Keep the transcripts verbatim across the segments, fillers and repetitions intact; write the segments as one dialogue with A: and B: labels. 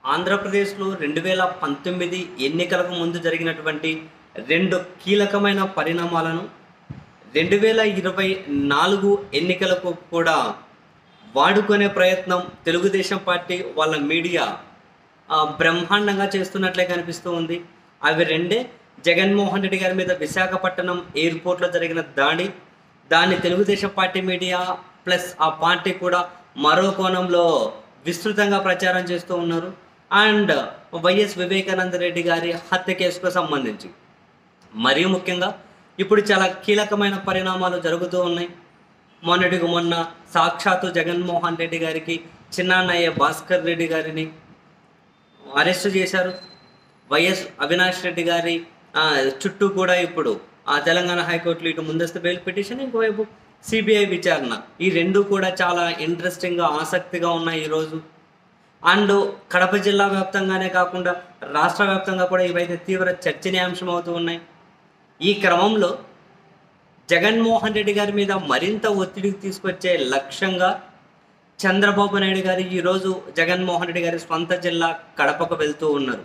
A: ఆంధ్రప్రదేశ్‌లో రెండు వేల పంతొమ్మిది ఎన్నికలకు ముందు జరిగినటువంటి రెండు కీలకమైన పరిణామాలను రెండు వేల ఇరవై నాలుగు ఎన్నికలకు కూడా వాడుకునే ప్రయత్నం తెలుగుదేశం పార్టీ వాళ్ళ మీడియా ఆహ్, బ్రహ్మాండంగా చేస్తున్నట్లే కనిపిస్తూ ఉంది. అవి రెండే జగన్మోహన్ రెడ్డి గారి మీద విశాఖపట్నం ఎయిర్‌పోర్ట్‌లో జరిగిన దాడి. దాన్ని తెలుగుదేశం పార్టీ మీడియా ప్లస్ ఆ పార్టీ కూడా మరో కోణంలో విస్తృతంగా ప్రచారం చేస్తూ ఉన్నారు. అండ్ వైఎస్ వివేకానంద రెడ్డి గారి హత్య కేసుకు సంబంధించి మరీ ముఖ్యంగా ఇప్పుడు చాలా కీలకమైన పరిణామాలు జరుగుతూ ఉన్నాయి. మొన్నటికి మొన్న సాక్షాత్తు జగన్మోహన్ రెడ్డి గారికి చిన్నాన్నయ్య భాస్కర్ రెడ్డి గారిని అరెస్టు చేశారు. వైఎస్ అవినాష్ రెడ్డి గారి ఆ, చుట్టూ కూడా ఇప్పుడు ఆ తెలంగాణ హైకోర్టులో ఇటు ముందస్తు బెయిల్ పిటిషన్, ఇంకోవైపు సిబిఐ విచారణ, ఈ రెండు కూడా చాలా ఇంట్రెస్టింగ్గా ఆసక్తిగా ఉన్నాయి ఈరోజు. అండ్ కడప జిల్లా వ్యాప్తంగానే కాకుండా రాష్ట్ర వ్యాప్తంగా కూడా ఇవైతే తీవ్ర చర్చనీయాంశం అవుతూ ఉన్నాయి. ఈ క్రమంలో జగన్మోహన్ రెడ్డి గారి మీద మరింత ఒత్తిడికి తీసుకొచ్చే లక్ష్యంగా చంద్రబాబు నాయుడు గారు ఈరోజు జగన్మోహన్ రెడ్డి గారి స్వంత జిల్లా కడపకు వెళ్తూ ఉన్నారు.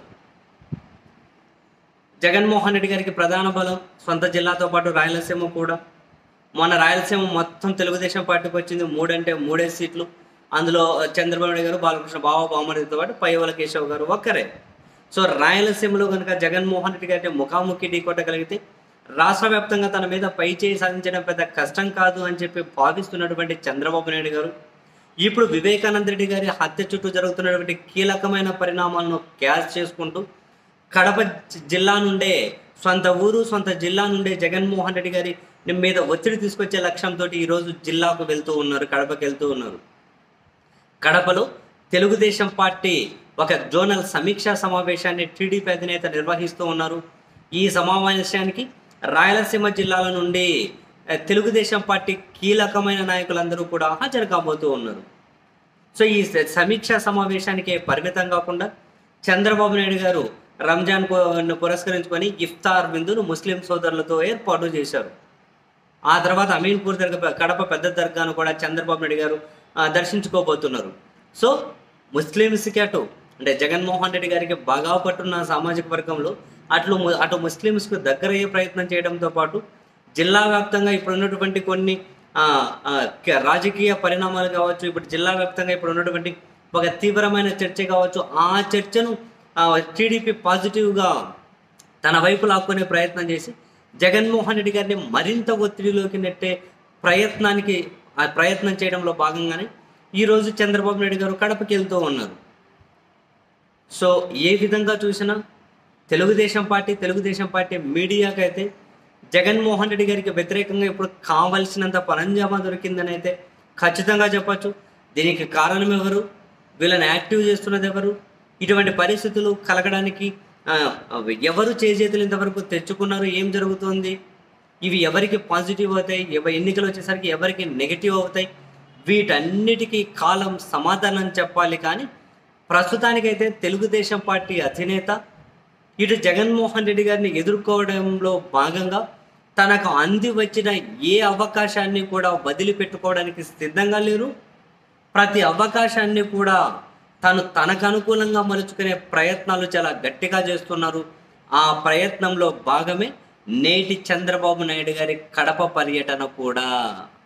A: జగన్మోహన్ రెడ్డి గారికి ప్రధాన బలం సొంత జిల్లాతో పాటు రాయలసీమ కూడా. మొన్న రాయలసీమ మొత్తం తెలుగుదేశం పార్టీకి వచ్చింది మూడంటే మూడే సీట్లు. అందులో చంద్రబాబు నాయుడు గారు, బాలకృష్ణ బావ బామ్మడితో పాటు పయ్యవల కేశవ్ గారు ఒక్కరే. సో రాయలసీమలో కనుక జగన్మోహన్ రెడ్డి గారిని ముఖాముఖి ఢీకొట్టగలిగితే రాష్ట్ర వ్యాప్తంగా తన మీద పై చేయి సాధించడం పెద్ద కష్టం కాదు అని చెప్పి భావిస్తున్నటువంటి చంద్రబాబు నాయుడు గారు ఇప్పుడు వివేకానంద రెడ్డి గారి హత్య చుట్టూ జరుగుతున్నటువంటి కీలకమైన పరిణామాలను క్యాచ్ చేసుకుంటూ కడప జిల్లా నుండే, సొంత ఊరు సొంత జిల్లా నుండే జగన్మోహన్ రెడ్డి గారి మీద ఒత్తిడి తీసుకొచ్చే లక్ష్యంతో ఈరోజు జిల్లాకు వెళ్తూ ఉన్నారు, కడపకి వెళ్తూ ఉన్నారు. కడపలో తెలుగుదేశం పార్టీ ఒక జోనల్ సమీక్షా సమావేశాన్ని టీడీపీ అధినేత నిర్వహిస్తూ ఉన్నారు. ఈ సమావేశానికి రాయలసీమ జిల్లాల నుండి తెలుగుదేశం పార్టీ కీలకమైన నాయకులందరూ కూడా హాజరు కాబోతూ ఉన్నారు. సో ఈ సమీక్షా సమావేశానికి పరిమితం కాకుండా చంద్రబాబు నాయుడు గారు రంజాన్ పురస్కరించుకొని ఇఫ్తార్ విందును ముస్లిం సోదరులతో ఏర్పాటు చేశారు. ఆ తర్వాత అమీన్పూర్ దర్గా, కడప పెద్ద దర్గాను కూడా చంద్రబాబు నాయుడు గారు దర్శించుకోబోతున్నారు. సో ముస్లిమ్స్కి అటు అంటే జగన్మోహన్ రెడ్డి గారికి బాగా పట్టున్న సామాజిక వర్గంలో అట్లు అటు ముస్లిమ్స్కు దగ్గరయ్యే ప్రయత్నం చేయడంతో పాటు జిల్లా వ్యాప్తంగా ఇప్పుడు ఉన్నటువంటి కొన్ని రాజకీయ పరిణామాలు కావచ్చు, ఇప్పుడు జిల్లా వ్యాప్తంగా ఇప్పుడు ఉన్నటువంటి ఒక తీవ్రమైన చర్చ కావచ్చు, ఆ చర్చను టీడీపీ పాజిటివ్గా తన వైపు లాక్కునే ప్రయత్నం చేసి జగన్మోహన్ రెడ్డి గారిని మరింత ఒత్తిడిలోకి నెట్టే ప్రయత్నానికి ఆ ప్రయత్నం చేయడంలో భాగంగానే ఈరోజు చంద్రబాబు నాయుడు గారు కడపకి వెళ్తూ ఉన్నారు. సో ఏ విధంగా చూసినా తెలుగుదేశం పార్టీ తెలుగుదేశం పార్టీ మీడియాకైతే జగన్మోహన్ రెడ్డి గారికి వ్యతిరేకంగా ఇప్పుడు కావలసినంత పరంజామా దొరికిందని అయితే ఖచ్చితంగా చెప్పచ్చు. దీనికి కారణం ఎవరు, వీళ్ళని యాక్టివ్ చేస్తున్నది ఎవరు, ఇటువంటి పరిస్థితులు కలగడానికి ఎవరు చేజేతులు ఇంతవరకు తెచ్చుకున్నారు, ఏం జరుగుతుంది, ఇవి ఎవరికి పాజిటివ్ అవుతాయి, ఎవరి ఎన్నికలు వచ్చేసరికి ఎవరికి నెగిటివ్ అవుతాయి, వీటన్నిటికీ కాలం సమాధానం చెప్పాలి. కానీ ప్రస్తుతానికైతే తెలుగుదేశం పార్టీ అధినేత ఇటు జగన్మోహన్ రెడ్డి గారిని ఎదుర్కోవడంలో భాగంగా తనకు అంది వచ్చిన ఏ అవకాశాన్ని కూడా వదిలిపెట్టుకోవడానికి సిద్ధంగా లేరు. ప్రతి అవకాశాన్ని కూడా తను తనకు అనుకూలంగా మలుచుకునే ప్రయత్నాలు చాలా గట్టిగా చేస్తున్నారు. ఆ ప్రయత్నంలో భాగమే నేటి చంద్రబాబు నాయుడు గారి కడప పర్యటన కూడా.